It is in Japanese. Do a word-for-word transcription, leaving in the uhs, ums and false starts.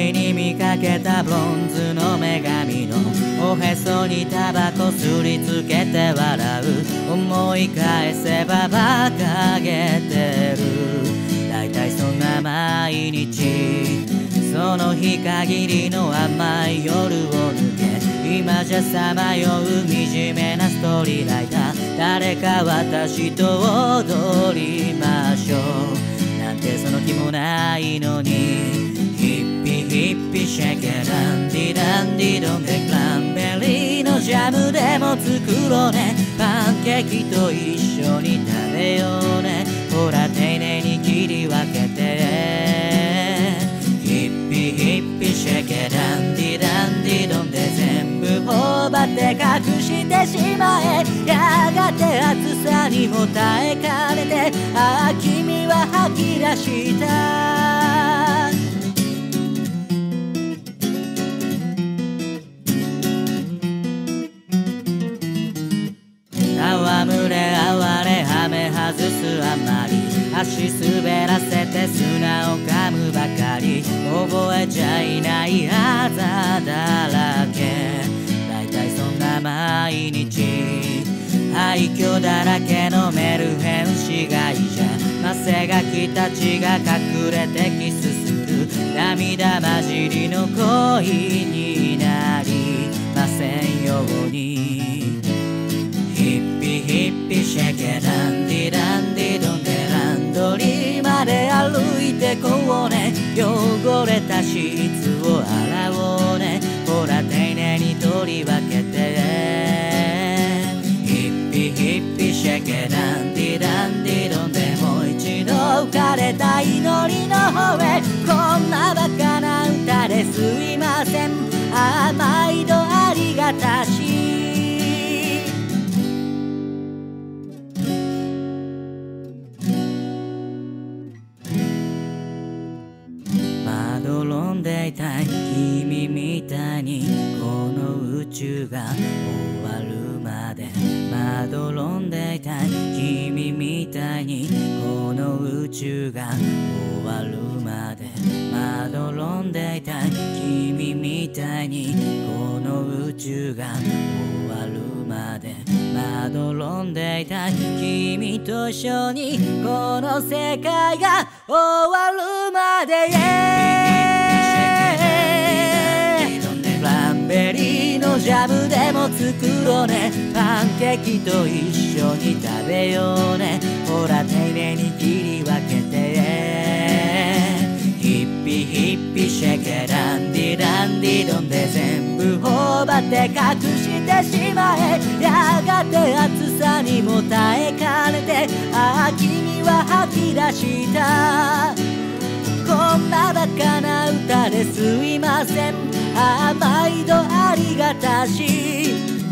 りに見かけたブロンズの女神のおへそにタバコすりつけて笑う。思い返せば馬鹿げてる。だいたいそんな毎日、その日限りの甘い夜を抜け、今じゃさまよう惨めなストーリーライター。誰か私と踊りましょうなんてその気もないのに、ヒッピヒッピシェケランディランディドンでクランベリーのジャムでも作ろうね。パンケーキと一緒に食べようね。ほら丁寧に切り分けて、ヒッピヒッピシェケランディランディドンで全部頬張って隠してしまえ。やがて暑さにも耐えかねて、ああ君は吐き出した。戯れ哀れはめ外すあまり、足滑らせて砂を噛むばかり。覚えちゃいないあざだらけ。だいたいそんな毎日、廃墟だらけのメルヘン市街じゃ、マセガキたちが隠れてキスする。涙混じりの恋になりませんように。ヒッピヒッピシェケランディランディドンでランドリーまで歩いてこうね。汚れたシーツを洗おうね。ほら丁寧に取り分けて、ヒッピヒッピシェケランディランディドンでもう一度浮かれた祈りの方へ。こんなバカな歌ですいません、ああ毎度ありがたし。まどろんでいたい君みたいに、この宇宙が終わるまで。まどろんでいたい君みたいに、この宇宙が終わるまで。まどろんでいたい君みたいに、この宇宙が終わるまで。まどろんでいたい君と一緒に、この世界が終わるまで。クランベリーのジャムでも作ろうね。パンケーキと一緒に食べようね。ほら丁寧に切り分けて、ヒッピヒッピシェケランディランディドンで全部頬張って隠してしまえ。やがて暑さにも耐えかねて、ああ君は吐き出した。こんなバカな歌ですいません、ああ毎度ありがたし。